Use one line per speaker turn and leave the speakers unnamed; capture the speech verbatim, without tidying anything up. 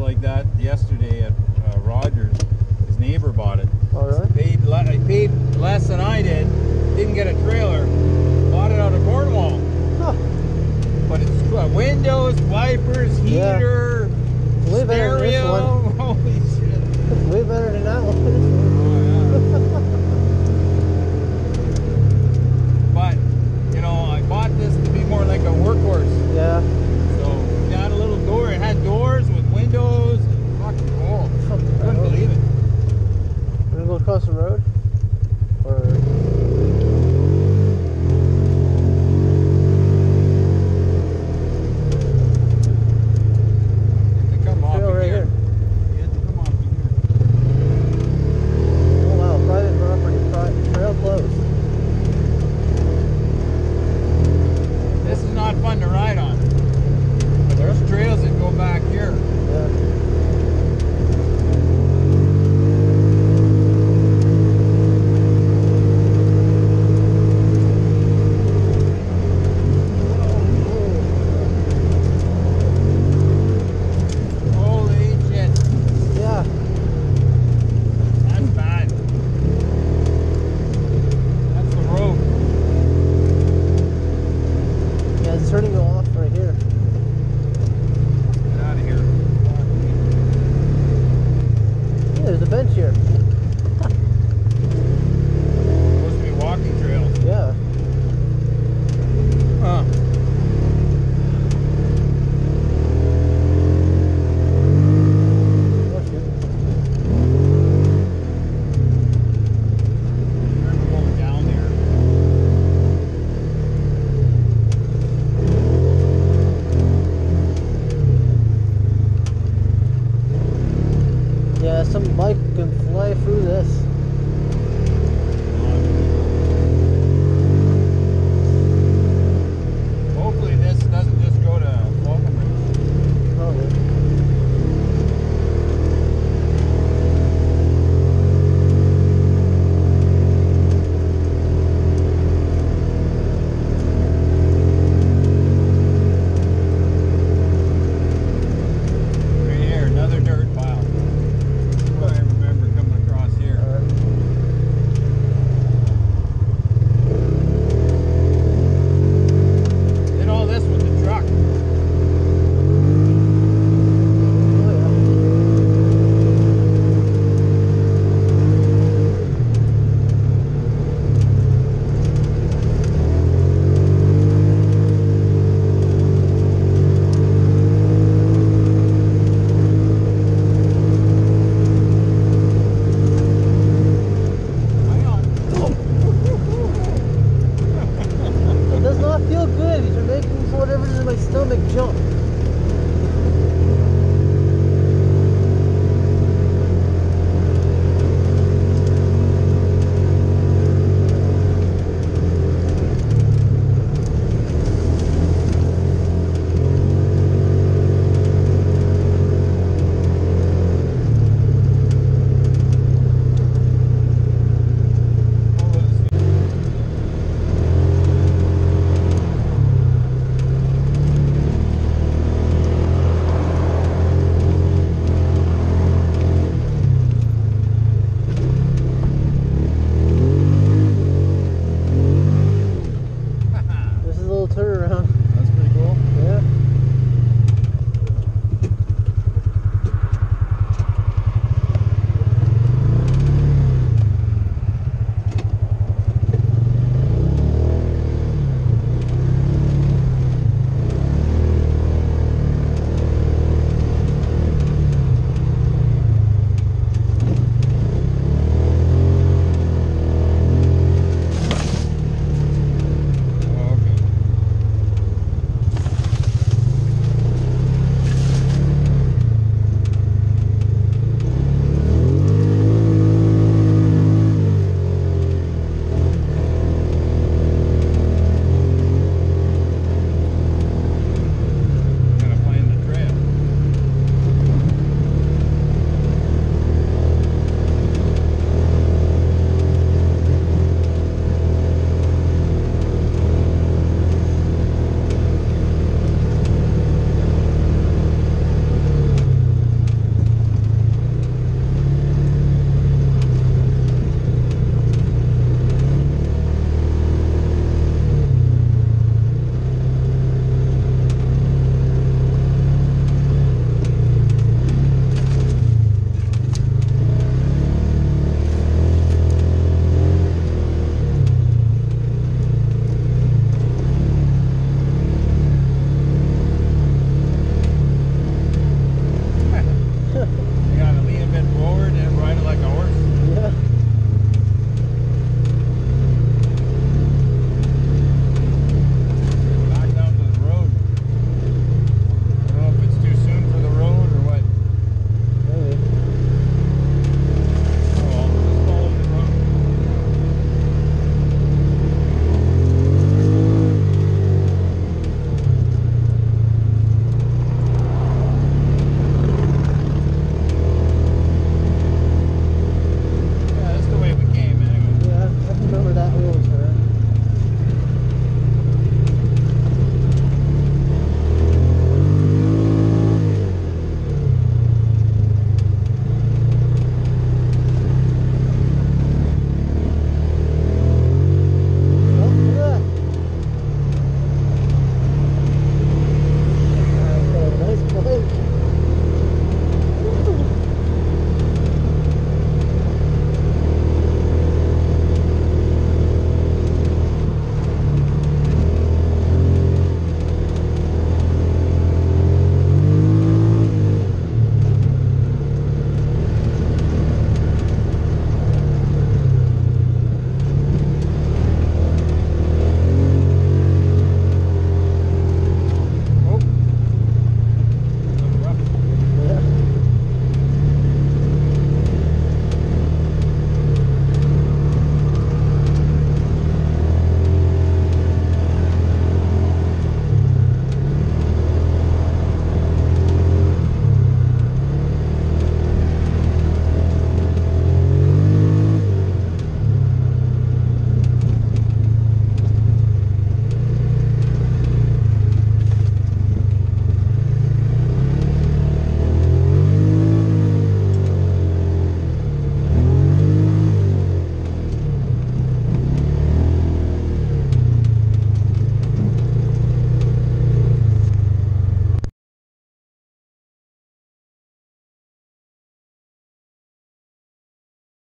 like that yesterday at uh, Rogers. His neighbor bought it.
Oh, really?
Paid, le I paid less than I did. Didn't get a trailer. Bought it out of Cornwall.
Huh.
But it's uh, windows, wipers,
Yeah.
heater,
Way better than this
stereo.
one.
Holy shit.
It's way better than that one.
But, you know, I bought this to be more like a workhorse.
Yeah.
So, it had a little door. It had doors with windows. Fucking cool. I couldn't believe it.
We're gonna go across the road? Or...
You have to come off
Trail
of
right
here.
here.
You have to come off of here.
Oh wow, private property, pri trail closed.
This is not fun to ride on. But there's trails that go back here.
Yeah.
Holy shit.
Yeah.
That's bad. That's the road.
Yeah, it's turning you off right here.
Get out of here.
Yeah, there's a bench here.
Supposed to be walking trails.
Yeah.
Huh.
Oh, shoot.
Remember going down there.
Yeah, some bike can fly through this.